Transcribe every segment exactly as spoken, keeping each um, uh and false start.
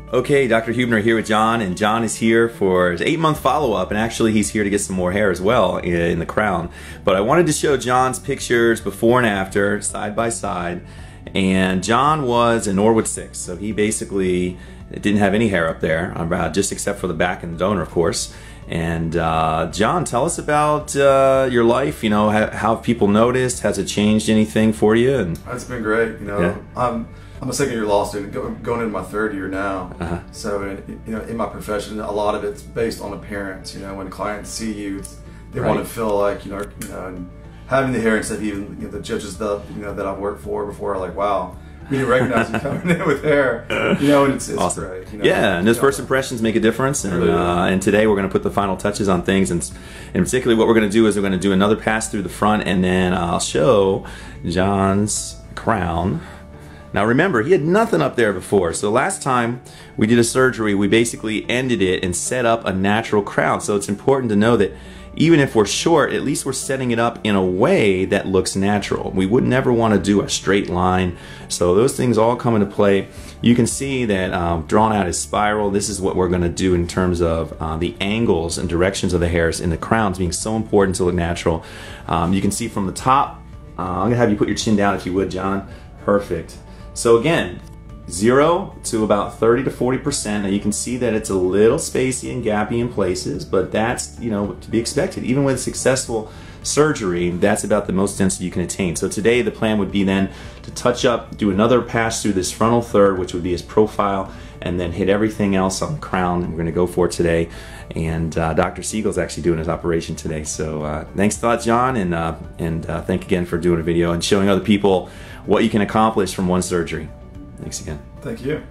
Okay, Doctor Huebner here with John, and John is here for his eight-month follow-up, and actually he's here to get some more hair as well in the crown. But I wanted to show John's pictures before and after, side by side, and John was a Norwood six, so he basically didn't have any hair up there, uh, just except for the back and the donor, of course. And uh, John, tell us about uh, your life. You know, how, how have people noticed? Has it changed anything for you? And it's been great. You know, yeah. I'm I'm a second year law student, going into my third year now. Uh-huh. So, in, you know, in my profession, a lot of it's based on appearance. You know, when clients see you, they right. want to feel like you know, you know, and having the hair instead of even you know, the judges that you know that I've worked for before are like, wow. We didn't recognize you coming in with hair, you know, and it's, it's awesome. Great. You know, yeah, and those first impressions make a difference, and, uh, and today we're going to put the final touches on things, and, and particularly what we're going to do is we're going to do another pass through the front, and then I'll show John's crown. Now remember, he had nothing up there before, so last time we did a surgery, we basically ended it and set up a natural crown, so it's important to know that even if we're short, at least we're setting it up in a way that looks natural. We would never want to do a straight line. So those things all come into play. You can see that um, drawn out is spiral. This is what we're going to do in terms of uh, the angles and directions of the hairs in the crowns being so important to look natural. Um, you can see from the top, uh, I'm going to have you put your chin down if you would, John. Perfect. So again, zero to about thirty to forty percent. Now you can see that it's a little spacey and gappy in places, but that's, you know, to be expected. Even with successful surgery, that's about the most density you can attain. So today the plan would be then to touch up, do another pass through this frontal third, which would be his profile, and then hit everything else on the crown we're going to go for today. And uh, Doctor Siegel's actually doing his operation today. So uh, thanks a lot, John, and, uh, and uh, thank again for doing a video and showing other people what you can accomplish from one surgery. Thanks again. Thank you.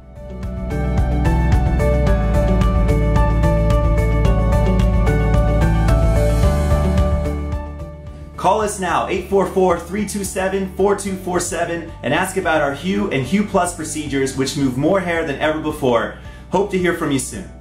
Call us now, eight four four, three two seven, four two four seven, and ask about our Hue and Hue Plus procedures, which move more hair than ever before. Hope to hear from you soon.